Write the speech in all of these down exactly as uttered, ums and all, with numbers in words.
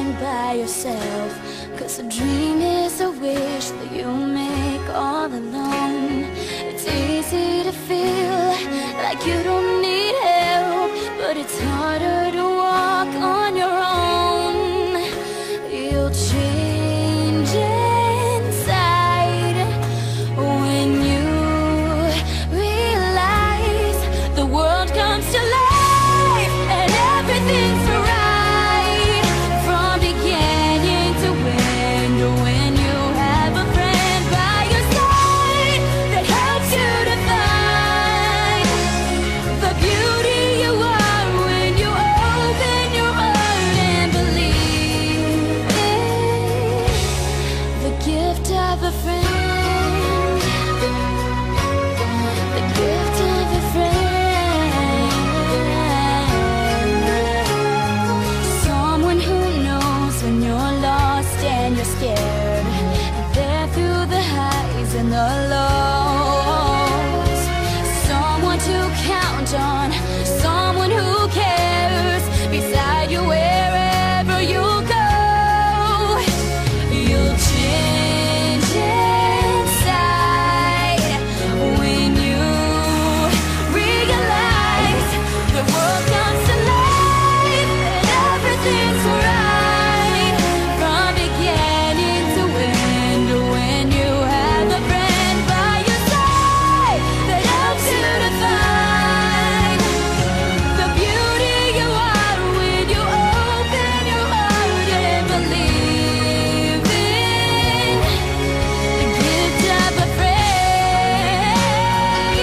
friend by yourself, 'cause a dream is a wish that you make all alone. It's easy to feel like you don't need help, but it's harder to walk on your own. You'll change inside when you realize the world comes to life and everything's right from beginning to end. When you have a friend by your side that helps you to find the beauty you are when you open your heart and believe in the gift of a friend, the gift of a friend, someone who knows when you're lost and you're scared, there through the highs and the lows, someone to count on, someone who cares beside you wherever you go. You'll change inside when you realize the world comes to life and everything's right from beginning to end. When you have a friend by your side that helps you to find the beauty you are when you open your heart and believe in the gift of a friend.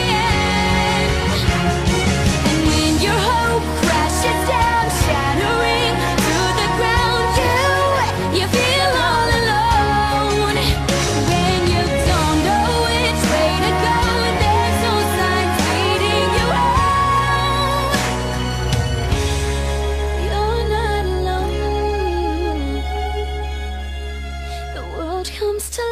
And when your hope crashes down, shattering through the ground, you, you feel all alone. When you don't know which way to go, and there's no signs leading you home, you're not alone. The world comes to